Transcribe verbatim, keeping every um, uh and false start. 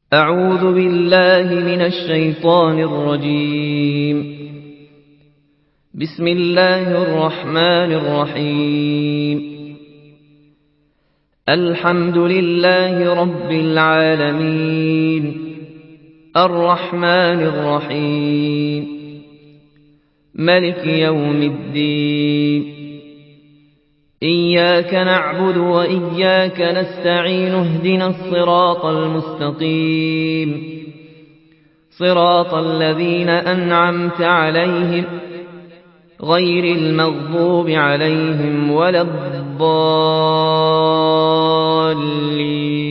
أعوذ بالله من الشيطان الرجيم. بسم الله الرحمن الرحيم. الحمد لله رب العالمين، الرحمن الرحيم، ملك يوم الدين. إياك نعبد وإياك نستعين، اهدنا الصراط المستقيم، صراط الذين أنعمت عليهم غير المغضوب عليهم ولا الضالين.